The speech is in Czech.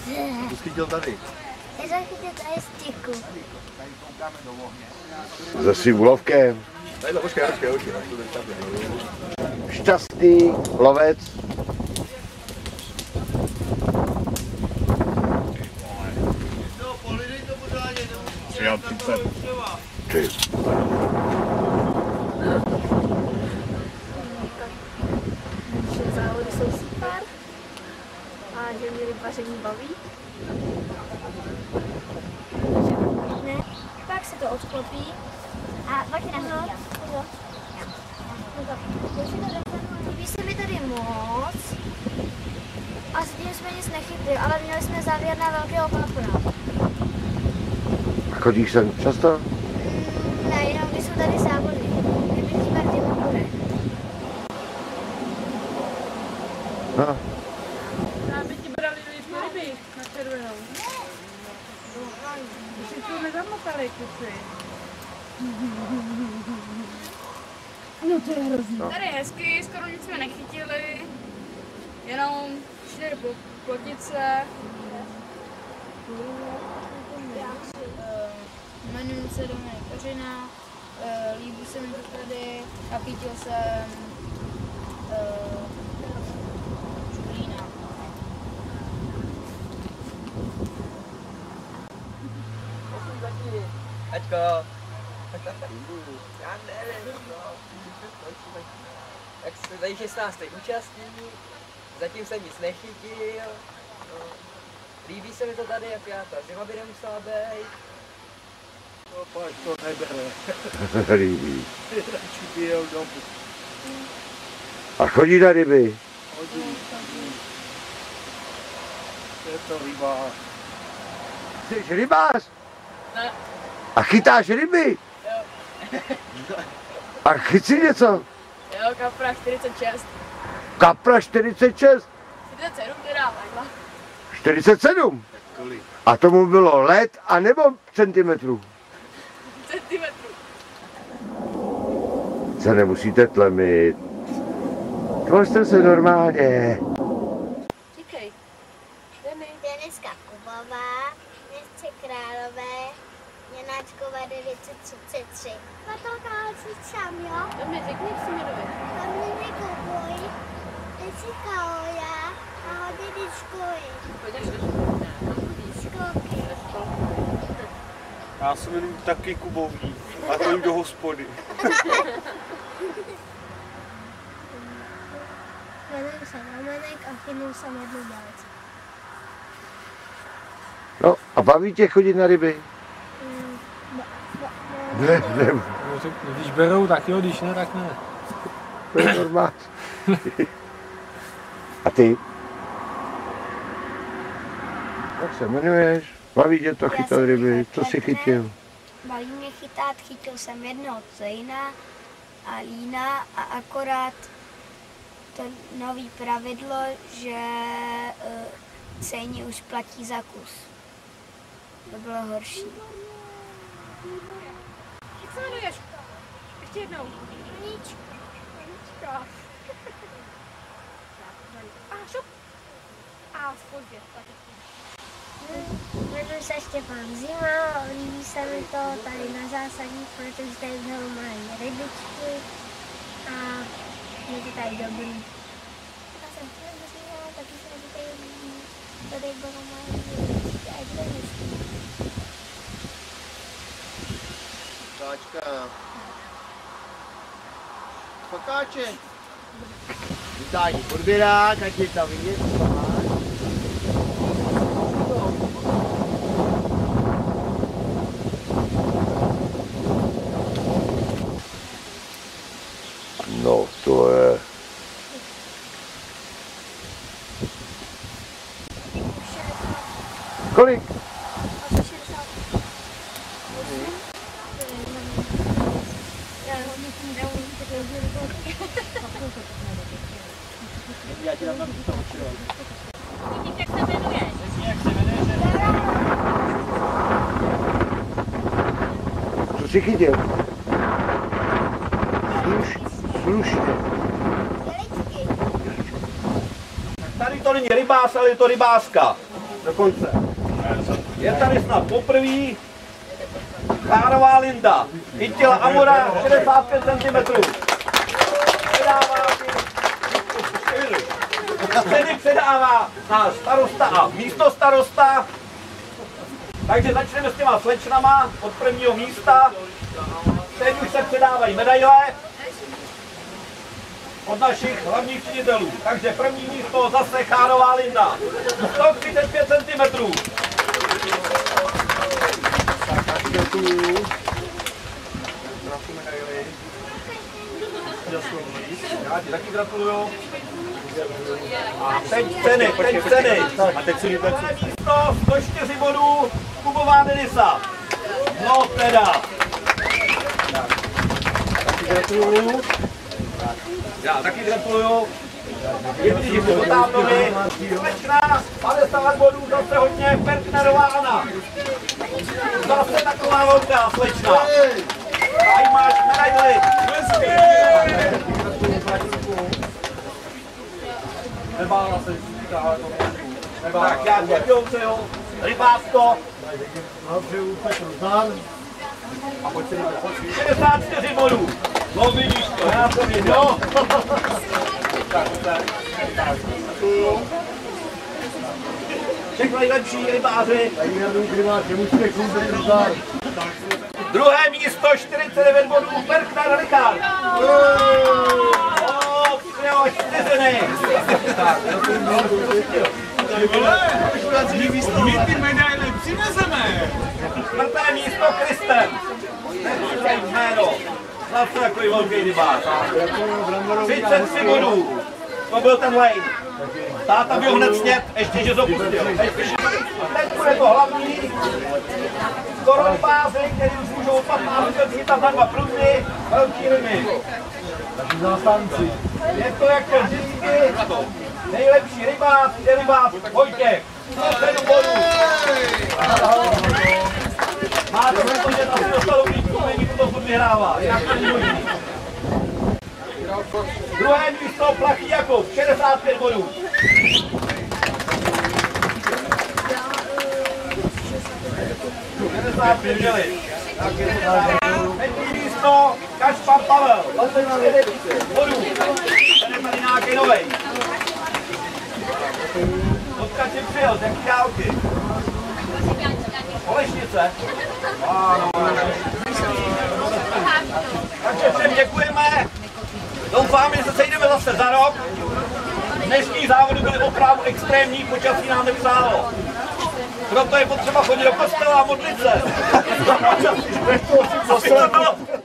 Tu schytil tady. Já jsem chytil tady styku. Se svým úlovkem. Tady to, počkej. Šťastný lovec. Přijal 30. Ty. Že závody jsou super a že mě rybaření baví. Ne, pak se to odklopí a pak je nahodí. Líbí se mi tady moc a s tím jsme nic nechytli, ale měli jsme závěr na velkého kapra. Chodíš sem často? Ne, jenom když jsou tady závody. Kdyby chýba těma bude. No. Aby ti brali ryby na červenou. Už si tu nezamotali, kuci. No to je hrozný. Tady je hezky, skoro nic jsme nechytili. Jenom šli do plotice. Jmenuji se Dominik Kořina, líbí se mi to tady a chytil jsem šklína. Aťko, já nevím, tak se tady 16. účastní, zatím jsem nic nechytil, líbí se mi to tady, jak já ta zima by nemusela být. No, pojď, to nebere. Líbí. Radši by jel domů. A chodí na ryby? Hodí. Je to rybář. Jsi rybář? Ne. A chytáš ryby? Jo. A chyť si něco? Jo, kapra 46. Kapra 46? 47 teda, takhle. 47? Kolik? A tomu bylo let a nebo centimetrů? Centimetrů. Se nemusíte tlemit. Tvořte se normálně. Říkej. Deniska Kubová, Městce Králové, Janáčková 933. Patolka si sám, jo? To mi řekni, jak si jmenuje. Dominik Kubuj, Jessica Oja a hodiny školy. Pojďeš do Školky. Já se jmenuji taky Kubový a to jim do hospody. Jmenuji se Dominik a chytnul jsem jednu balec. No a baví tě chodit na ryby? Ne. Když berou, tak jo, když ne, tak ne. To je normální. A ty? Jak se jmenuješ? Baví tě to chytat ryby? Co jsi chytil? Baví mě chytat, chytil jsem jednoho cejna a lína a akorát to nový pravidlo, že cejni už platí za kus. To bylo horší. Jak se jmenuješ? Ještě jednou. Nič. Anička. A šup. A spozdě. Jmenuji se Štěpán Zima, líbí se mi to tady na zásadních, protože tady jsou mají rybičky a je to tady dobrý. Já jsem chtěla Zima, taky se mi tady líbí, tady bylo mají rybičky a je to hezký. Táčka. Fakáče. Vítání podběrák, ať je tam vidět. No to je... Kolik? Já ti dám na to určitě. Jak se jmenuješ? Co jsi chytil? Slušně. Tady to není rybář, ale je to rybářka. Do konce. Je tady snad poprvé Chárová Linda. Chytila Amora 65 cm. Ceny předává náš starosta a místo starosta. Takže začneme s těma slečnama od prvního místa. Teď už se předávají medaile od našich hlavních činitelů. Takže první místo zase Chárová Linda. 135 cm. Já ti taky gratuluju. A teď ceny. A teď si místo 104 bodů Kubová Denisa. No teda. Taky gratuluju. Já taky gratuluju. Jedni Životátovi. Slečna, 50 bodů, zase hodně. Pertnerová Anna. Zase taková velká slečna. Tady máš medaili. Nebála se říká, tak já děkuju, jo. Rybásko. A pojď se líbit. 64 bodů. No vidíš to, já to věděl. Všechno nejlepší rybáři. Druhé místo, 49 bodů, Berkner Richard. O, čtyřiny. My ty medaile přivezeme. Čtvrté místo, Kristen. Neříkej jméno. Zase takový velký rybář. 33 bodů. To byl ten lane. Táta byl hned snět, ještě že zopustil. Teď bude to hlavní. Skoro rybáři, který už můžou 15 let chytat na 2 pruty, velký ryby. Je to jako vždycky. Nejlepší rybář je rybář Vojtěch. 7 bodů. Máte to, že asi dostalo blízku, není to furt vyhrává. Jinak to není možný. Druhé místo Plachý Jakub, 65 bodů. Třetí místo Kašpar Pavel, 24 bodů. Tady je tady nějaký novej. Odkud si přijel, z jaký dálky? Olešnice? Takže všem děkujeme. Doufám, že se sejdeme zase za rok. Dnešní závody byly opravdu extrémní, počasí nám nepřálo. Proto je potřeba chodit do kostela a modlit se.